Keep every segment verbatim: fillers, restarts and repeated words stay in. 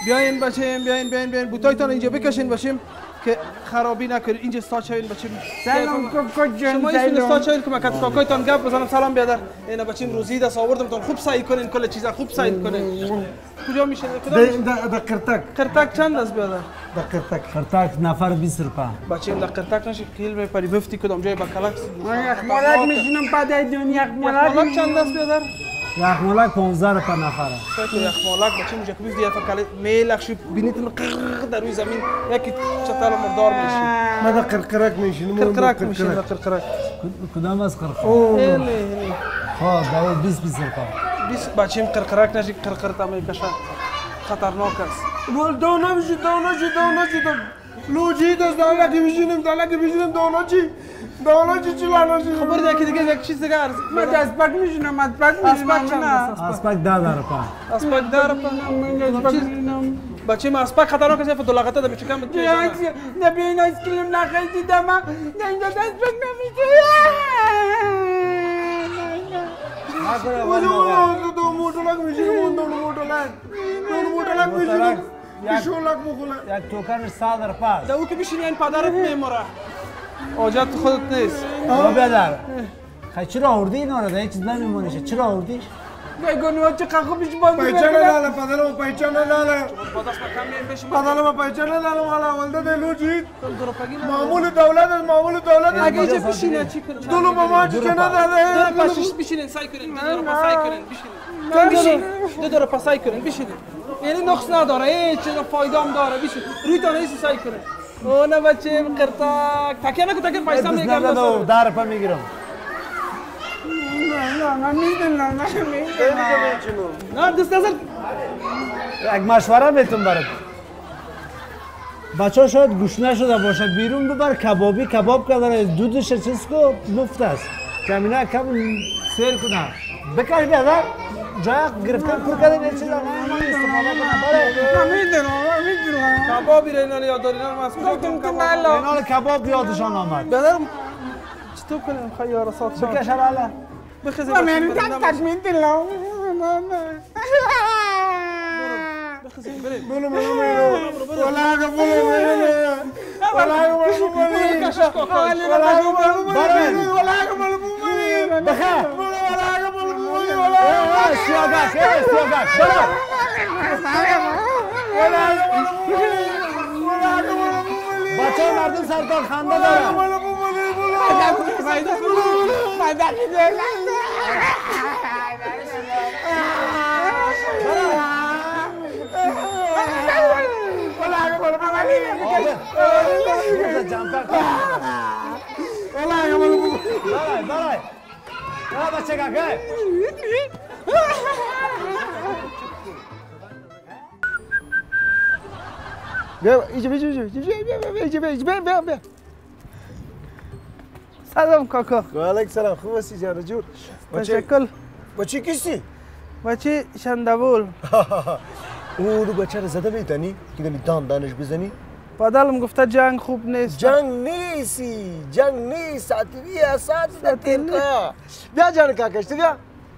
بیاین بچه‌م بیاین بیاین بیاین بوتایتان اینجا بکشین باشیم که خرابی نکنید اینجا استاد شوین بچه‌م سلام کاکا جان شما این استاد شوین که مکت کاکایتان گپ بزنم سلام بیادر اینا بچه‌م روزی دست آوردم تون خوب سعی کنین کل چیزا خوب سعی کنین کجا میشه در قرتک قرتک چند است بیادر در قرتک قرتک نفر بیست روپیه بچه‌م در قرتک نشه کیل می پری بفتی کدام جای بکلکس یخمالک میشینم پدای دنیا یخمالک چند است بیادر یخمالک پانزده روپیه نفره تو یخمالک بچه‌م اینجا که بیفتی فکر میلخش بینیتون قرق در روی زمین یکی چتال مردار میشی ما در قرقرک میشینم قرقرک میشین در قرقرک کدام از قرقرک هلی ها داو بیست بیست روپیه بیست بچه‌م قرقرک نشی قرقر تا میکشه خطرناک است بول دانا میشی دانا چی دانا چی لوجی دست دانا کی میشینم دانا کی میشینم دانا چی دانا چی چی لانا چی خبر ده که دیگه یک چیز دیگه عرض من دست پاک میشینم دست پاک میشینم اسپک ده ده روپیه اسپک ده روپیه بچه ما اسپک خطرناک است فدو لغته ده میچکم نه بین اسکلیم نخیلی دم نه اینجا دست پاک نمیشه دو موتولک میشینم دو موتولک دو موتولک میشینم بیشولک مخوله یک توکن صد روپیه ده او که بشینی این پدرت میموره حاجت خودت نیست با بیادر خیلی چرا آوردی اینا رو ده هیچ چیز نمیمونیشه چرا آوردیش؟ گایگونی ها چه قاقو بیش باز میگه پیچانه لاله پدرم پیچانه لاله پدرم پیچانه لاله والا ولده دلو جید معمول دولت معمول دولت اگه اینجا بشینه چی کنی؟ دولو بابا چی کنه داره دو پاشش بشینین سعی کنین دو دور پاسای کنین بشینین دو دور پاسای کنین بشینین یعنی نقص نداره هیچ چیز فایده هم داره بشین روی تا نیست سعی کنین او نه بچه قرتاک تکیه نکن تکیه پیسه میگیرم دست ده روپیه میگیرم نه نه میدونم نه میدونم نه دست نزن یک مشوره بهتون برد بچه ها شاید گوش نشده باشه بیرون ببر کبابی کباب کردن دودش چیز کو مفت است کمینه کم سیر کنه بکش بیادر جای گرفتن پر کردن یه چیز نه استفاده کنه نمیدونم نمیدونم کبابی را اینا یاد داری اینا مسئول اینا کباب یادشان آمد بیادر چطور کنیم خیار سات شان بکش حالا بخیزه من میگم تکمیل دلم بخیزیم بریم بولو بولو بولو ولا بولو ولا بولو بولو کشش کاکاش ولا بولو بولو ولا بولو بولو بخیر ولا بولو بولو سیاگک سیاگک برو بچه مردم سرکار خنده داره بچه که بیا اینجا بیا اینجا بیا اینجا بیا بیا سلام کاکا و علیک سلام خوب هستی جان جور تشکر بچه کیستی؟ بچه شندبول اون بچه رو زده میتونی؟ که نمی دان دانش بزنی؟ پدرم گفته جنگ خوب نیست جنگ نیستی جنگ نیست ساعتی ساعتی تیرکا بیا جان کاکش بیا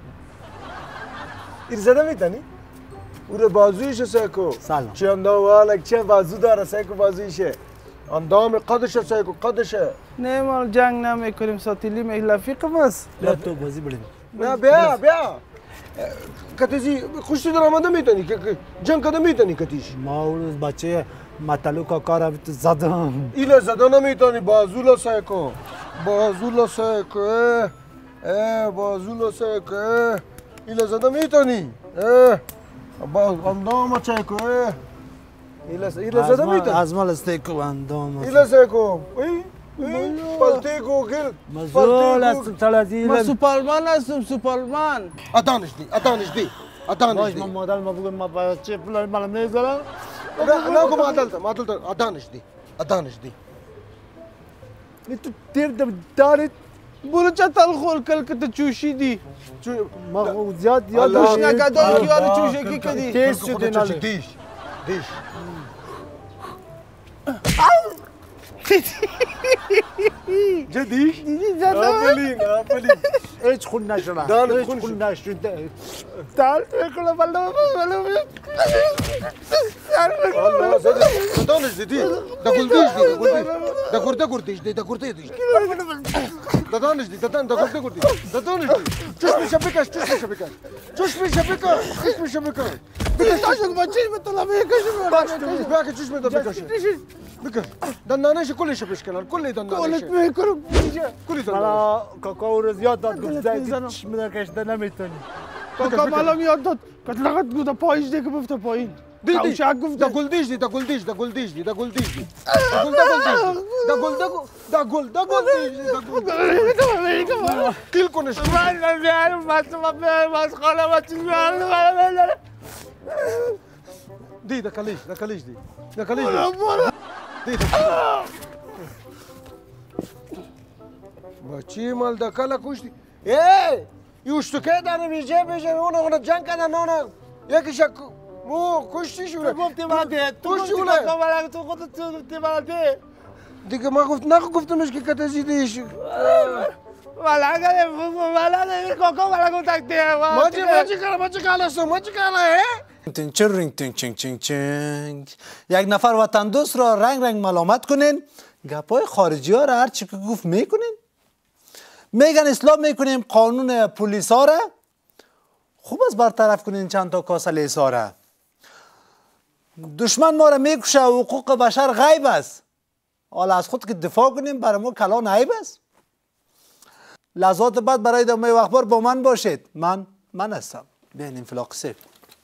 این زده میتونی؟ او رو بازویش سیکو سلام چه اندامالک چه بازو داره سیکو بازویشه اندام قدشه سیکو قدشه نه ما جنگ نمیکنیم ساتیلی میلفیق بس بیا تو بازی بریم نه بیا بیا کتیزی خوشی در آمده میتونی که جنگ کده میتونی کتیش ما اون بچه مطلو کاکا رو زدم ایله زده نمیتونی بازو لسه کن بازو لسه کن اه بازو لسه کن ایله زده میتونی اه با اندام چه کن ایله ایله زده میتونی از مال استیکو اندام ایله سه کن پلتی کو گل مزول است تلازی ما سوپرمن هستم سوپرمن اتانش دی اتانش دی اتانش باش دی ما مادر ما بگم ما بچه فلان مال میذارم نه نه کو مادلت مادلت اتانش دی اتانش دی تو تیر دارید برو چطل خول کل که تو چوشی دی ما زیاد یاد دوش نگدار کیار چوشی کی کدی تیز شده ناله دیش دیش جدی؟ دیدی زدم آفرین آفرین هیچ خون نشده دانت هیچ خون خون نشده دل بکنه بلا بلا Allah zade dadanes dedi da guldiş dedi guldiş da kurda kurdiş dedi da kurda dedi dadanes dedi dadan da kurda kurdiş dadanes dedi çüşme şapikaş çüşme şapikaş çüşme şapikaş çüşme şapikaş Taşın maçı mı talamaya kaçım bak bak çüşme da bikaş bikaş danane şu kulli şapiş kalan kulli danane Kolet mi kurum kulli danane Bana kakao rüzgar da güzel çişmeden kaçta nemittani کاکا مالم یاد داد که لغت گوده پایش دیگه بفته پایین کوشک گفته da guldiş dedi da guldiş da guldiş dedi da guldiş dedi da gul da guldiş da gul da da gul da guldiş da gul kil konuş Ben de diyorum basma be baskala maçın var Di da kaliş da kaliş di da kaliş di di Bacı mal da kala kuşti Hey Yuştu ke dane bize bize ona ona can kana ona yakışak mu kuştu şuna گفتی من ده تو Kuş گفتی şuna من کاملا تو خودت تو گفتی من ده Diye ma guft na guftunuz ki katası değiş ولا که ولا نه کوکو ولا گفتم ده Macı macı kala macı kala macı kala he تین چرینگ تین چینگ چینگ چینگ یک نفر وطن دوست را رنگ رنگ ملامت کنین گپای خارجی ها را هر چی که گفت میکنین میگن اسلام میکنیم قانون پلیس ها را خوب از برطرف کنین چند تا کاسه لیسا را دشمن ما را میکشه حقوق بشر غیب است حالا از خود که دفاع کنیم برای ما کلان عیب است لحظات بعد برای ادامه اخبار با من باشید من من هستم بیاین انفلاق سیف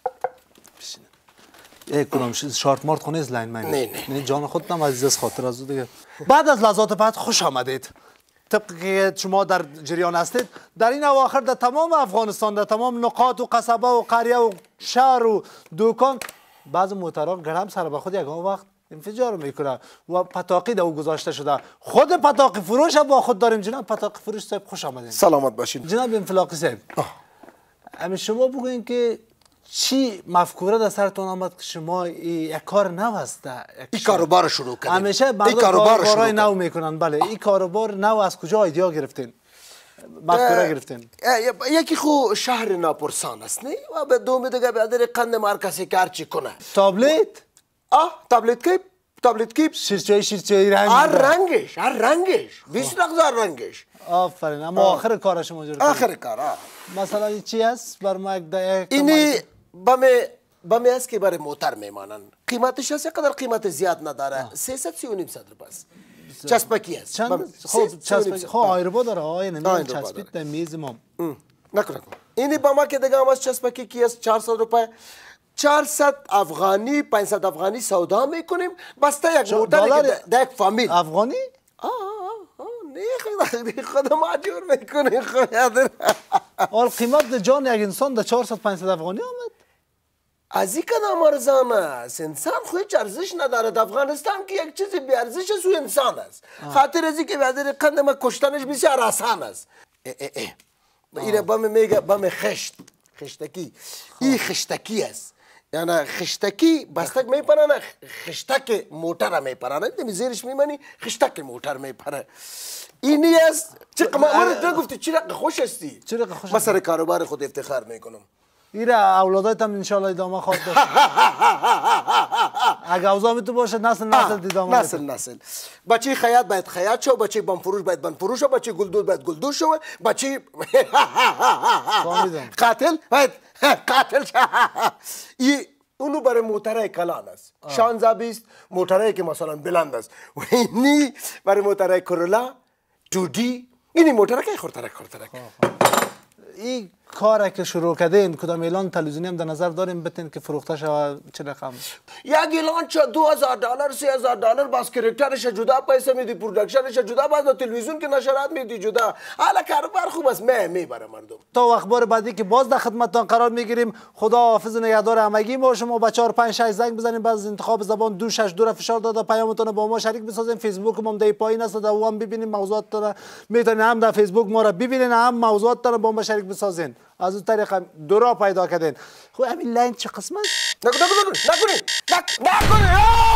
یک کنم شارت مارت خونه از لاین من نه نه جان خودم عزیز از خاطر از دیگه بعد از لحظات بعد خوش آمدید طبق که شما در جریان هستید در این اواخر در تمام افغانستان در تمام نقاط و قصبه و قریه و شهر و دکان بعض موترها گرم سر به خود یکان وقت انفجار میکنه و پتاقی در او گذاشته شده خود پتاقی فروش با خود داریم جناب پتاقی فروش صاحب خوش آمدید سلامت باشین جناب انفلاقی صاحب اما شما بگوین که چی مفکوره در سرتون آمد که شما یک کار نو هست این کاروبار شروع کردیم همیشه مردم کاربارای نو میکنن بله این کاروبار نو از کجا ایدیا گرفتین مفکوره گرفتین یکی خو شهر ناپرسان است نه و به دوم دیگه به قند مارکسی کار چی کنه تابلت آه تابلت کی تابلت کی شیرچه شیرچه رنگ هر رنگش هر رنگش بیست هزار رنگش آفرین اما آخر کارش ماجرا آخر کار مثلا این چی است بر ما یک دقیقه اینی بمه بمه است که برای موتر میمانن قیمتش هست قدر قیمت زیاد نداره سیصد سی و نیم صد روپیه است چسبکی است چند خب چسبکی خب آیربا داره آی نمیدونم چسبید در میز ما نکن اینی با ما که دیگه هم از چسبکی کی است چهارصد روپیه چهارصد افغانی پانصد افغانی سودا میکنیم بسته یک موتر در یک فامیل افغانی آه آه نه خدا ماجور میکنه خدا آل قیمت جان یک انسان در چهارصد پانصد افغانی آمد از این کدام ارزان است انسان خودش ارزش نداره در افغانستان که یک چیزی بی ارزش است و انسان است خاطر از اینکه وادر قند ما کشتنش بسیار آسان است اینه بام میگه بام خشت خشتکی این خشتکی است یعنی خشتکی بستک میپرانه خشتک موتر میپرانه دمی زیرش میمانی خشتک موتر میپره اینی است چه قمار تو گفتی چرا خوش هستی چرا خوش من سر کاروبار خود افتخار میکنم ایره اولادایت هم انشالله ادامه خواهد داشت اگه اوضاع تو باشه نسل نسل ادامه نسل نسل بچه خیاط باید خیاط شو بچه بنفروش باید بنفروش شو بچه گلدود باید گلدود شو بچه قاتل باید قاتل شو این اونو برای موترهای کلان است شانزده بیست موترهایی که مثلا بلند است و اینی برای موترهای کرولا تودی اینی موترها که خورترک خورترک این کاری که شروع کردین کدام اعلان تلویزیونی هم در نظر داریم بتین که فروخته شود چه رقم یک اعلان چه دو هزار دلار سه هزار دلار باز کرکترش جدا پیسه میدی پروداکشنش جدا باز تلویزیون که نشرات میدی جدا حالا کاروبار خوب است می میبره مردم تا اخبار بعدی که باز در خدمتتان قرار میگیریم خدا حافظ نگهدار همگی ما شما با چهار پنج شش زنگ بزنید بعد از انتخاب زبان دو شش دو را فشار داده پیامتون با ما شریک بسازین فیسبوک ما در پایین است در اون ببینید موضوعات میتونید هم در فیسبوک ما را ببینید هم موضوعات با ما شریک بسازین از اون طریق دو را پیدا کردین خب همین لاین چه قسمت نکنید نکنید نکنید نکنید